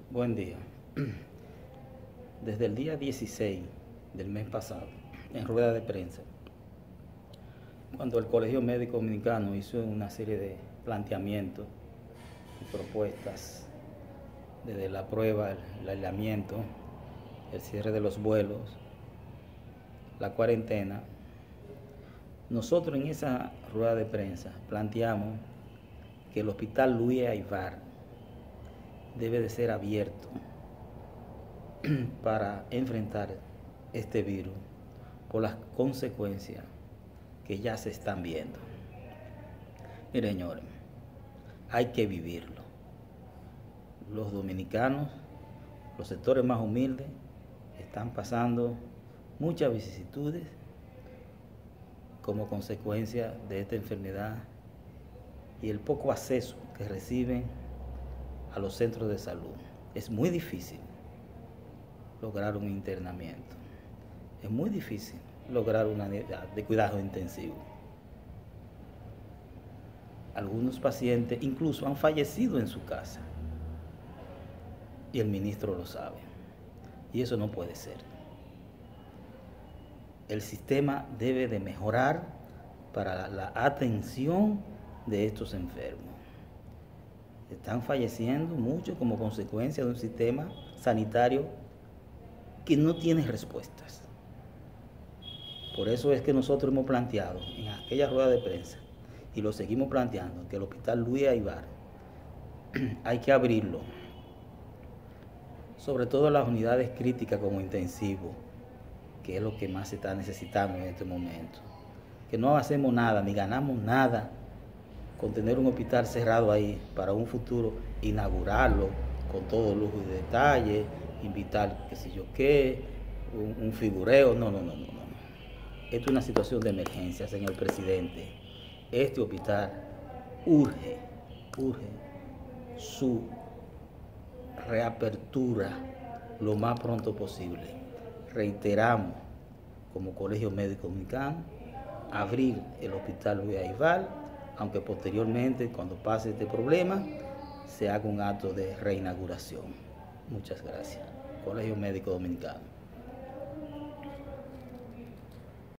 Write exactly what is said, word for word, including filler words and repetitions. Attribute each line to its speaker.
Speaker 1: Buen día. Desde el día dieciséis del mes pasado, en rueda de prensa, cuando el Colegio Médico Dominicano hizo una serie de planteamientos y propuestas desde la prueba, el aislamiento, el cierre de los vuelos, la cuarentena, nosotros en esa rueda de prensa planteamos que el Hospital Luis Aybar debe de ser abierto para enfrentar este virus por las consecuencias que ya se están viendo. Miren, señores, hay que vivirlo. Los dominicanos, los sectores más humildes, están pasando muchas vicisitudes como consecuencia de esta enfermedad y el poco acceso que reciben a los centros de salud. Es muy difícil lograr un internamiento. Es muy difícil lograr una unidad de cuidado intensivo. Algunos pacientes incluso han fallecido en su casa y el ministro lo sabe. Y eso no puede ser. El sistema debe de mejorar para la atención de estos enfermos. Están falleciendo muchos como consecuencia de un sistema sanitario que no tiene respuestas. Por eso es que nosotros hemos planteado en aquella rueda de prensa, y lo seguimos planteando, que el Hospital Luis Aybar hay que abrirlo, sobre todo las unidades críticas como intensivo, que es lo que más se está necesitando en este momento. Que no hacemos nada, ni ganamos nada con tener un hospital cerrado ahí para un futuro inaugurarlo con todo lujo y detalle, invitar qué sé yo qué, un, un figureo. No, no, no, no, no. Esto es una situación de emergencia, señor presidente. Este hospital urge, urge su reapertura lo más pronto posible. Reiteramos, como Colegio Médico Dominicano, abrir el Hospital Luis Aybar, aunque posteriormente, cuando pase este problema, se haga un acto de reinauguración. Muchas gracias. Colegio Médico Dominicano.